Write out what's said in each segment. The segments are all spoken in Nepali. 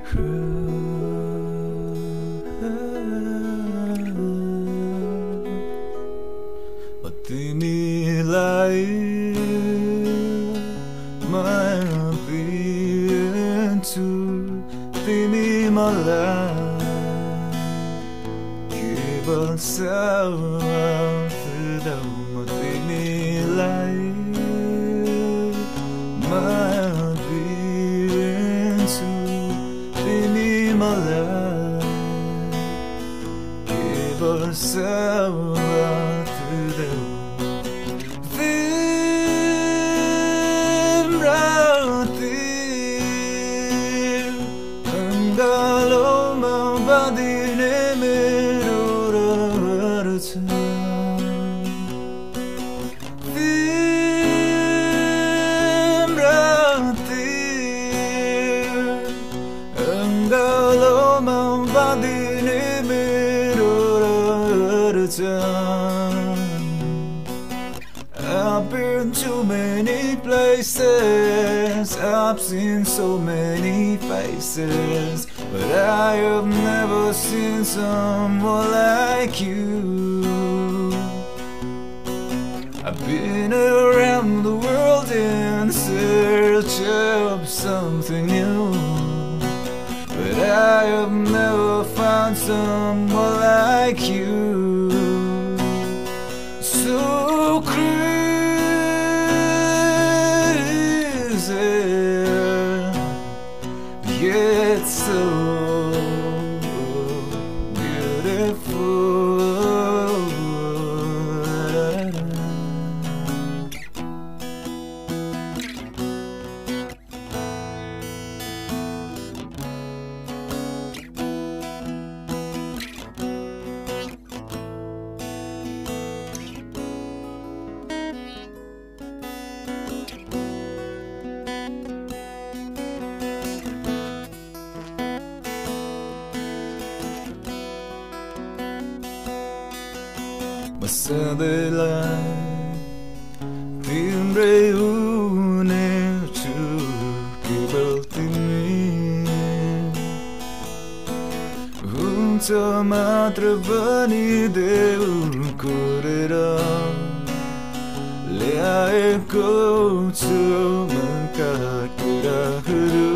तिमीलाई माया दिन्छु तिमी मलाई केवल साथ देऊ म तिमीलाई माया दिन्छु तिमी मलाई केवल साथ देऊ I've been to many places, I've seen so many faces, but I have never seen someone like you. I've been around the world in search of something new, but I have never found someone like you. So crazy, yet so beautiful. सधैँलाई तिम्रै हुनेछु केवल तिमी हुन्छ मात्र भनिदेऊ कोरेर ल्याएको छु मनका कुराहरू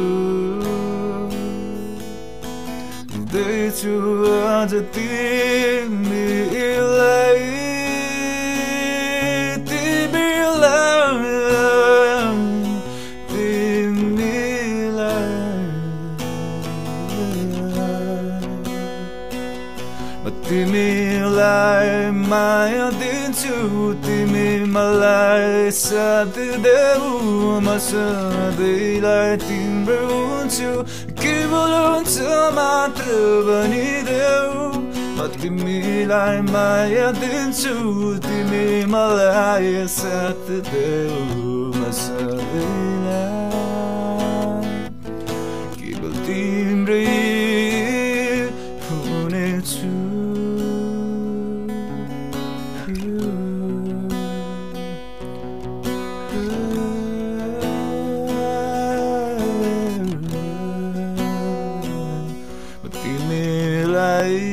दिँदैछु आज तिमीलाई तिमीलाई माया दिन्छु तिमी मलाई साथ देऊ म सधैँलाई तिम्रो हुन्छु केवल हुन्छ मात्र भनिदेऊ म तिमीलाई माया दिन्छु तिमी मलाई साथ देऊ म सधैँलाई केवल तिम्रै हुनेछु. तिमीलाई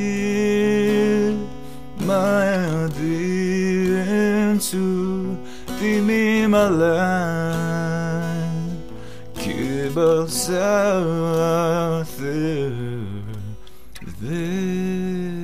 माया दिन्छु तिमी मलाई केवल साथ देऊ.